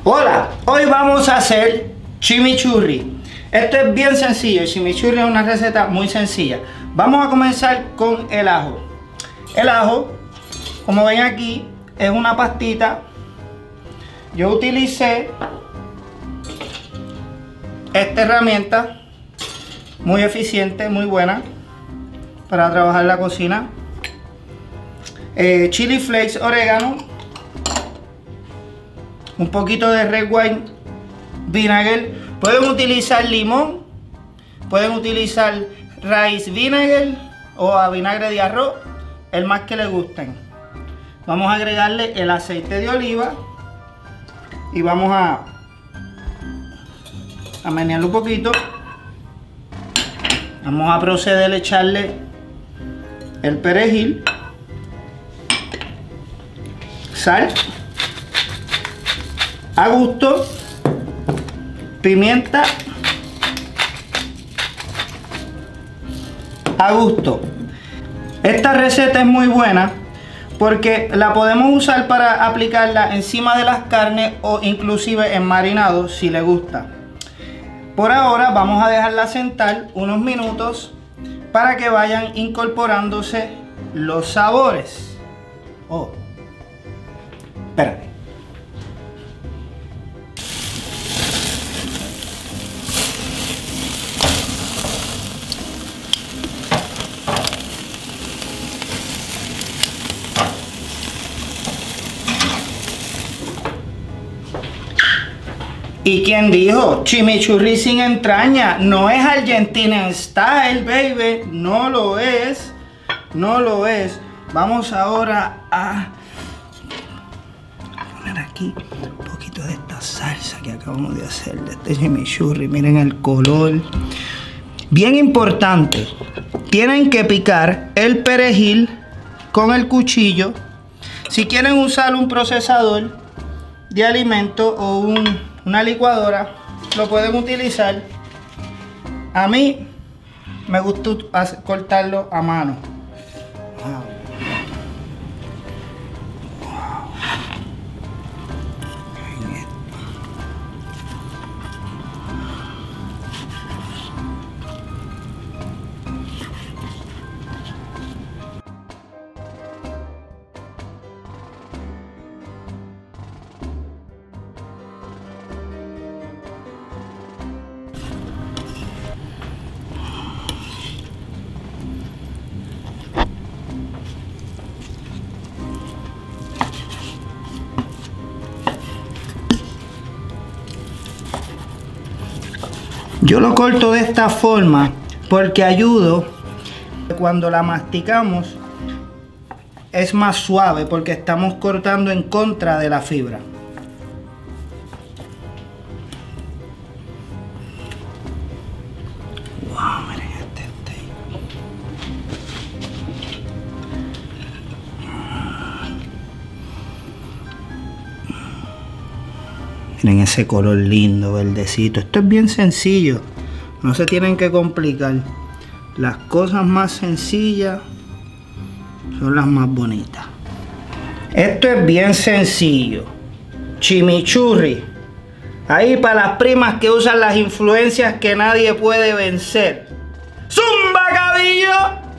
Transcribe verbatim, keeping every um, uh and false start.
Hola, hoy vamos a hacer chimichurri. Esto es bien sencillo, el chimichurri es una receta muy sencilla. Vamos a comenzar con el ajo. El ajo, como ven aquí, es una pastita. Yo utilicé esta herramienta muy eficiente, muy buena para trabajar la cocina. Eh, chili flakes, orégano, un poquito de red wine vinegar. Pueden utilizar limón, pueden utilizar rice vinegar o a vinagre de arroz, el más que les gusten. Vamos a agregarle el aceite de oliva y vamos a, a menearlo un poquito. Vamos a proceder a echarle el perejil, sal a gusto, pimienta a gusto. Esta receta es muy buena porque la podemos usar para aplicarla encima de las carnes o inclusive en marinado si le gusta. Por ahora vamos a dejarla sentar unos minutos para que vayan incorporándose los sabores. Oh, espérate. ¿Y quién dijo? Chimichurri sin entraña. No es Argentinian style, baby. No lo es. No lo es. Vamos ahora a poner aquí un poquito de esta salsa que acabamos de hacer de este chimichurri. Miren el color. Bien importante. Tienen que picar el perejil con el cuchillo. Si quieren usar un procesador de alimento o un una licuadora, lo pueden utilizar. A mí me gusta cortarlo a mano. Wow. Wow. Yo lo corto de esta forma porque ayudo cuando la masticamos es más suave porque estamos cortando en contra de la fibra. Wow, miren este steak. Miren ese color lindo, verdecito. Esto es bien sencillo. No se tienen que complicar. Las cosas más sencillas son las más bonitas. Esto es bien sencillo. Chimichurri. Ahí para las primas que usan las influencias que nadie puede vencer. ¡Zumba, cabillo!